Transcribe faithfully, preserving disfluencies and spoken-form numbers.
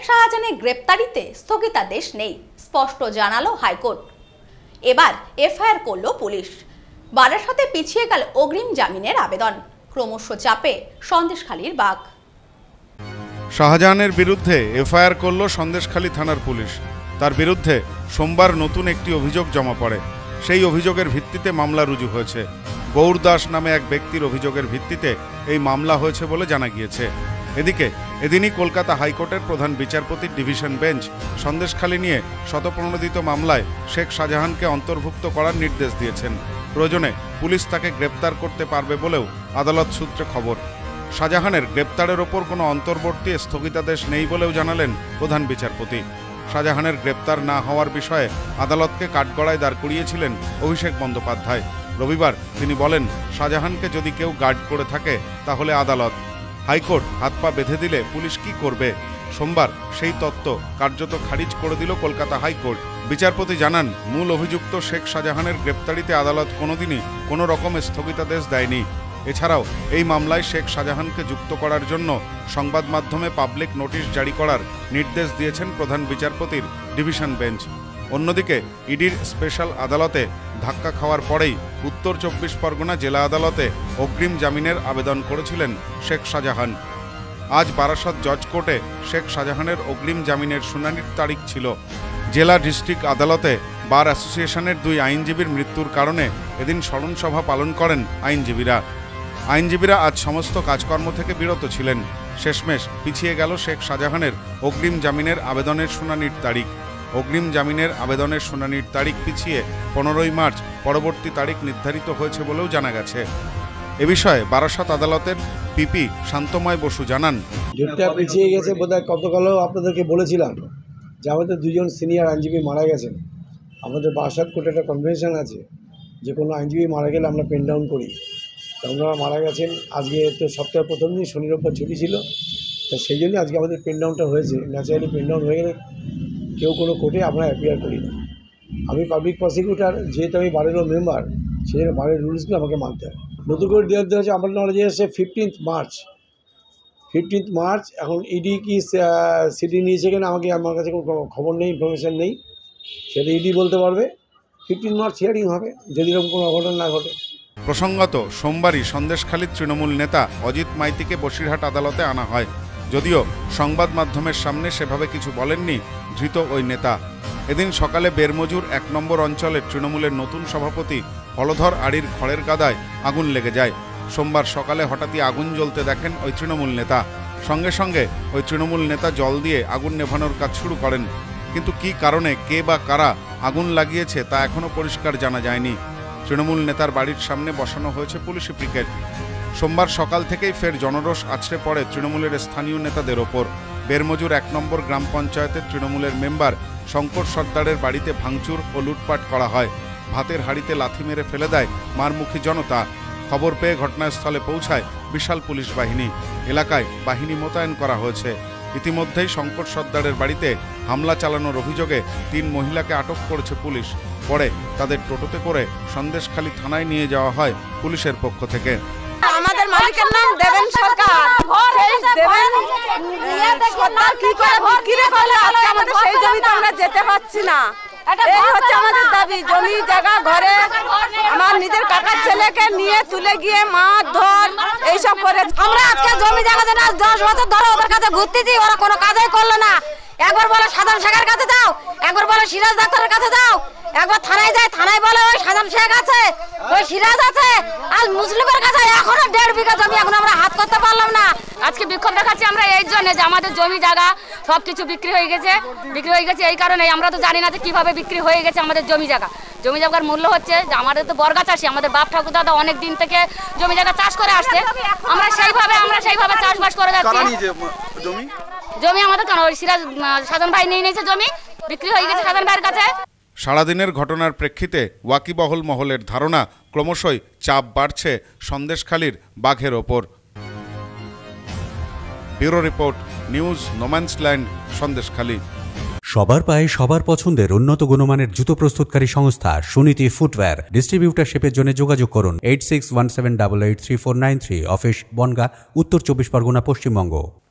শাহজাহানের গ্রেপ্তারিতে স্থগিতাদেশ নেই, স্পষ্ট জানালো হাইকোর্ট। এবার এফআইআর করল পুলিশ। বারাসতে পিছিয়ে গেল অগ্রিম জামিনের আবেদন। ক্রমশ চাপে সন্দেশখালীর বাঘ। শাহজাহানের বিরুদ্ধে এফআইআর করল সন্দেশখালী থানার পুলিশ। তার বিরুদ্ধে সোমবার নতুন একটি অভিযোগ জমা পড়ে। সেই অভিযোগের ভিত্তিতে মামলা রুজু হয়েছে। গৌর দাস নামে এক ব্যক্তির অভিযোগের ভিত্তিতে এই মামলা হয়েছে বলে জানা গিয়েছে। এদিকে এদিনই কলকাতা হাইকোর্টের প্রধান বিচারপতির ডিভিশন বেঞ্চ সন্দেশখালী নিয়ে শতপ্রণোদিত মামলায় শেখ শাহজাহানকে অন্তর্ভুক্ত করার নির্দেশ দিয়েছেন। প্রয়োজনে পুলিশ তাকে গ্রেপ্তার করতে পারবে বলেও আদালত সূত্রে খবর। শাহজাহানের গ্রেপ্তারের ওপর কোনো অন্তর্বর্তী স্থগিতাদেশ নেই বলেও জানালেন প্রধান বিচারপতি। শাহজাহানের গ্রেপ্তার না হওয়ার বিষয়ে আদালতকে কাঠগড়ায় দাঁড় করিয়েছিলেন অভিষেক বন্দ্যোপাধ্যায়। রবিবার তিনি বলেন, শাহজাহানকে যদি কেউ গার্ড করে থাকে তাহলে আদালত। হাইকোর্ট হাত পা বেঁধে দিলে পুলিশ কি করবে? সোমবার সেই তত্ত্ব কার্যত খারিজ করে দিল কলকাতা হাইকোর্ট। বিচারপতি জানান, মূল অভিযুক্ত শেখ শাহজাহানের গ্রেপ্তারিতে আদালত কোনোদিনই কোনো রকম স্থগিতাদেশ দেয়নি। এছাড়াও এই মামলায় শেখ শাহজাহানকে যুক্ত করার জন্য সংবাদ মাধ্যমে পাবলিক নোটিশ জারি করার নির্দেশ দিয়েছেন প্রধান বিচারপতির ডিভিশন বেঞ্চ। অন্যদিকে ইডির স্পেশাল আদালতে ধাক্কা খাওয়ার পরেই উত্তর চব্বিশ পরগনা জেলা আদালতে অগ্রিম জামিনের আবেদন করেছিলেন শেখ শাহজাহান। আজ বারাসত জজ কোর্টে শেখ শাহজাহানের অগ্রিম জামিনের শুনানির তারিখ ছিল। জেলা ডিস্ট্রিক্ট আদালতে বার অ্যাসোসিয়েশনের দুই আইনজীবীর মৃত্যুর কারণে এদিন স্মরণ সভা পালন করেন আইনজীবীরা। আইনজীবীরা আজ সমস্ত কাজকর্ম থেকে বিরত ছিলেন। শেষমেশ পিছিয়ে গেল শেখ শাহজাহানের অগ্রিম জামিনের আবেদনের শুনানির তারিখ। অগ্রিম জামিনের আবেদনের শুনানির তারিখ পিছিয়ে পনেরোই মার্চ পরবর্তী তারিখ নির্ধারিত হয়েছে বলেও জানা গেছে। এ বিষয়ে বারাসত আদালতের পিপি শান্তময় বসু জানান, ডেটটা পিছিয়ে গেছে বোধহয়। গতকালও আপনাদেরকে বলেছিলাম যে আমাদের দুজন সিনিয়র আইনজীবী মারা গেছেন। আমাদের বারাসত কোর্টে একটা কনভেনশন আছে, যে কোনো আইনজীবী মারা গেলে আমরা পেন ডাউন করি। তা ওনারা মারা গেছেন। আজকে তো সপ্তাহের প্রথম দিন, শনি রোববার ছুটি ছিল, তা সেই জন্যই আজকে আমাদের পেন ডাউনটা হয়েছে। ন্যাচারালি পেন ডাউন হয়ে গেলে কেউ কোনো কোর্টে আমরা অ্যাপিয়ার করি না। আমি পাবলিক প্রসিকিউটার, যেহেতু আমি বারেরও মেম্বার, সেই জন্য বারের রুলসগুলো আমাকে মানতে হয়। নতুন করে দেওয়া দেওয়া হচ্ছে আমার নলেজে এসে ফিফটিন্থ মার্চ ফিফটিন্থ মার্চ এখন ইডি কি সিটি নিয়েছে কিনা আমাকে আমার কাছে কোনো খবর নেই, ইনফরমেশান নেই। সেটা ইডি বলতে পারবে। ফিফটিন মার্চ হিয়ারিং হবে যদি এরকম কোনো অঘটন না ঘটে। প্রসঙ্গত সোমবারই সন্দেশখালীর তৃণমূল নেতা অজিত মাইতিকে বসিরহাট আদালতে আনা হয়। যদিও সংবাদ মাধ্যমের সামনে সেভাবে কিছু বলেননি ধৃত ওই নেতা। এদিন সকালে বেরমজুর এক নম্বর অঞ্চলের তৃণমূলের নতুন সভাপতি হলধর আড়ির খড়ের গাদায় আগুন লেগে যায়। সোমবার সকালে হঠাৎই আগুন জ্বলতে দেখেন ওই তৃণমূল নেতা। সঙ্গে সঙ্গে ওই তৃণমূল নেতা জল দিয়ে আগুন নেভানোর কাজ শুরু করেন। কিন্তু কী কারণে কে বা কারা আগুন লাগিয়েছে তা এখনও পরিষ্কার জানা যায়নি। তৃণমূল নেতার বাড়ির সামনে বসানো হয়েছে পুলিশি পিকেট। সোমবার সকাল থেকেই ফের জনরোষ আছড়ে পড়ে তৃণমূলের স্থানীয় নেতাদের ওপর। বেরমজুর এক নম্বর গ্রাম পঞ্চায়েতের তৃণমূলের মেম্বার শঙ্কর সর্দারের বাড়িতে ভাঙচুর ও লুটপাট করা হয়। ভাতের হাঁড়িতে লাথি মেরে ফেলে দেয় মারমুখী জনতা। খবর পেয়ে ঘটনাস্থলে পৌঁছায় বিশাল পুলিশ বাহিনী। এলাকায় বাহিনী মোতায়েন করা হয়েছে। ইতিমধ্যেই শঙ্কর সর্দারের বাড়িতে হামলা চালানোর অভিযোগে তিন মহিলাকে আটক করেছে পুলিশ। পরে তাদের টোটোতে করে সন্দেশখালী থানায় নিয়ে যাওয়া হয় পুলিশের পক্ষ থেকে। আমাদের মালিকের নাম দেবেন সরকার। সেই দেবেন সরকার কি করে বিক্রি করলে আজকে আমাদের সেই জমিতে আমরা যেতে পারছি না। এই হচ্ছে আমাদের দাবি। জমি জায়গা ঘরে আমার নিজের কাকার ছেলেকে নিয়ে তুলে গিয়ে মার ধর এইসব করে আমরা আজকে জমি জায়গা যেন দশ বছর ধরে ওদের কাছে ঘুরতেছি, ওরা কোনো কাজই করলো না। একবার বলে সাধারণ শেখের কাছে যাও, একবার বলে সিরাজ ডাক্তারের কাছে যাও, একবার থানায় যায়, থানায় বলে ওই সাধারণ শেখ আছে, ওই সিরাজ আছে, আর মুসলিমের কাছে এখনো দেড় বিঘা জমি এখন আমরা হাত করতে পারলাম না। আজকে বিক্ষোভ দেখাচ্ছি আমরা এই জন্য যে আমাদের জমি জায়গা সব কিছু বিক্রি হয়ে গেছে বিক্রি হয়ে গেছে এই কারণে আমরা তো জানি না যে কীভাবে বিক্রি হয়ে গেছে আমাদের জমি জায়গা। জমি জায়গার মূল্য হচ্ছে যে আমাদের তো বর্গা চাষি, আমাদের বাপ ঠাকুর দাদা অনেক দিন থেকে জমি জায়গা চাষ করে আসছে। আমরা সেইভাবে আমরা সেইভাবে চাষবাস করে যাচ্ছি। জমি আমাদের কেন ওই সিরাজ সাধন ভাই নিয়ে নিয়েছে, জমি বিক্রি হয়ে গেছে সাধন ভাইয়ের কাছে। সারাদিনের ঘটনার প্রেক্ষিতে ওয়াকিবহল মহলের ধারণা ক্রমশই চাপ বাড়ছে সন্দেশখালীর বাঘের ওপর। Bureau report, news no man's land, Sandeshkhali. সবার পায়ে সবার পছন্দের উন্নত গুণমানের জুতো প্রস্তুতকারী সংস্থা সুনীতি ফুটওয়্যার। ডিস্ট্রিবিউটারশিপের জন্য যোগাযোগ করুন eight six one seven double eight three four nine three. Office Bongaon, Uttar Chabbis Pargana, Paschimbanga.